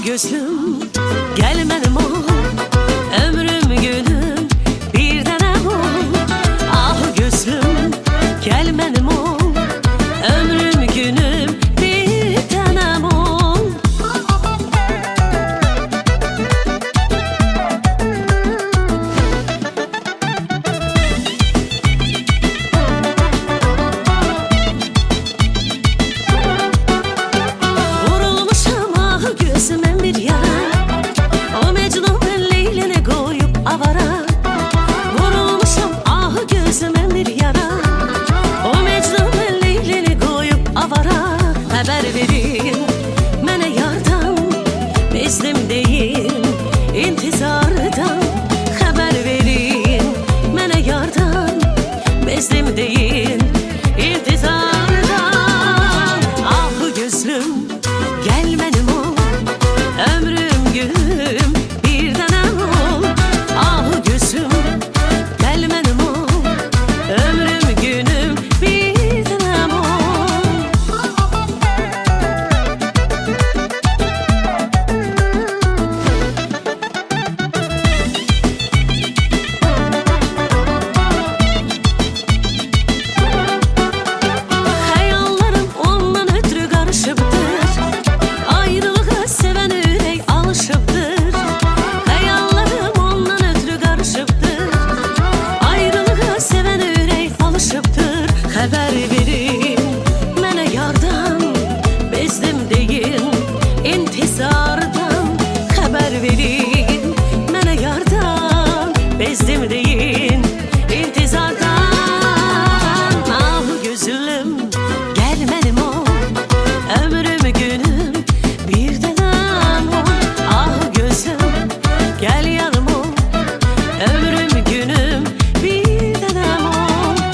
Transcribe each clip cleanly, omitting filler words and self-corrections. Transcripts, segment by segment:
gözlüm gelmedim ol, ömrüm günüm bir tanem ol. Ah gözlüm gelmedim ol, ömrüm günüm bir tanem ol. Vurulmuşam ah gözüme bir yara, o Mecnun Leyli'ni koyup avara. Vurulmuşam ah gözüme bir yara, o Mecnun Leyli'ni koyup avara. Haber verin mene yardan, bezdim değil intizardan. Haber verin mene yardan, bezdim değil intizardan. Ah gözlüm gelmedim ol, ömrüm günüm bir tanem ol. Ah gözüm gelmedim ol, ömrüm günüm bir tanem ol. Hayallarım ondan ötürü karışıptır, ayrılığa seven yürek alışıptır. Hayallarım ondan ötürü karışıptır, ayrılığa seven yürek alışıptır. Haber verin mene yardan, bezdim değil intizardan. Haber verin mene yardan, bezdim değil intizardan. Ah gözlüm gelmedim ol, ömrüm günüm bir tanem ol. Ah gözlüm gel yanıma ol, ömrüm günüm bir tanem ol.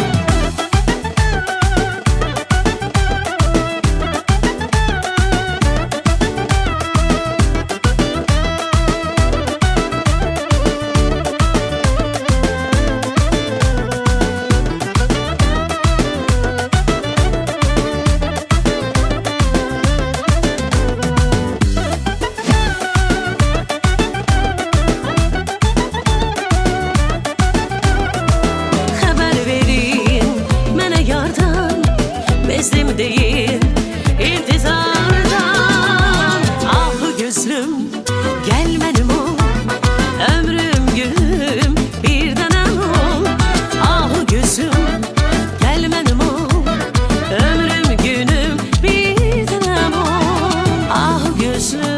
Haber verin mene yardan, bezdim değil intizardan. Ah gözlüm gelmedim ol, ömrüm günüm bir tanem ol. Ah gözüm gelmedim ol, ömrüm günüm bir tanem ol. Ah gözlüm